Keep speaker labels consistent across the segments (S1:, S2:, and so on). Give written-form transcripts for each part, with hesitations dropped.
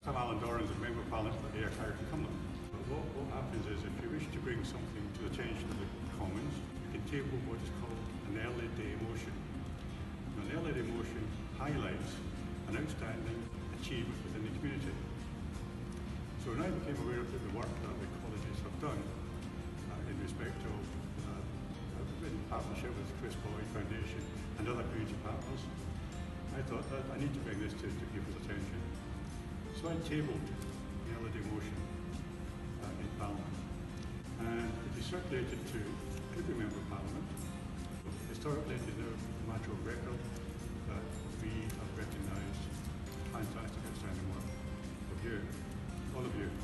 S1: I'm Alan Dorrans, a Member of Parliament for Ayr, Carrick and Cumberland. What happens is, if you wish to bring something to the attention of the Commons, you can table what is called an early day motion. Now, an early day motion highlights an outstanding achievement within the community. So when I became aware of the work that the colleges have done in respect of, in partnership with Chris Boyd Foundation and other community partners, I thought that I need to bring this to people's attention. So I tabled the early day motion in Parliament, and it is circulated to every Member of Parliament. Historically, it is now a matter of record that we have recognised fantastic, outstanding work of you, all of you.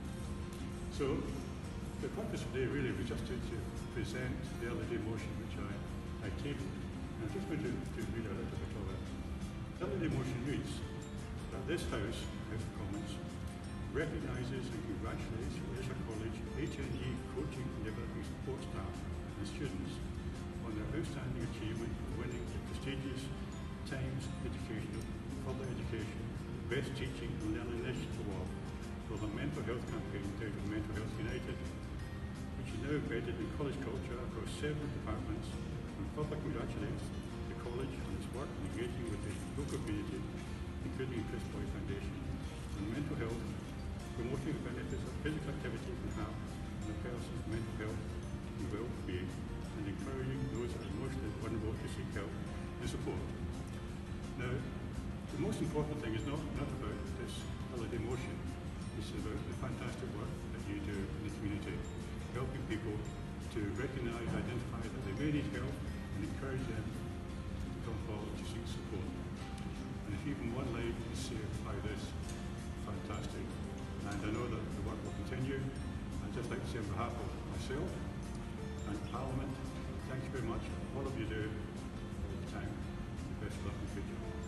S1: So the purpose of today really was just to present the early day motion which I tabled. And I'm just going to read a little bit of it. The early day motion reads that this House of Commons recognises and congratulates Ayrshire College HNE coaching and developing support staff and students on their outstanding achievement of winning the prestigious Times Educational Further Education Best Teaching and Learning Initiative Award for the mental health campaign titled Mental Health United, which is now embedded in college culture across several departments, and further congratulates the college on its work in engaging with the local community, including Chris Boyd Foundation, on mental health, promoting the benefits that physical activity can have on a person's mental health and well-being, and encouraging those that are emotionally vulnerable to seek help and support. Now, the most important thing is not about this holiday motion. It's about the fantastic work that you do in the community, helping people to recognise, identify that they may need help, and encourage them to come forward to seek support. And if even one life is saved by this, fantastic. And I know that the work will continue. I'd just like to say on behalf of myself and Parliament, thank you very much for all of you do all the time. Best of luck in the future.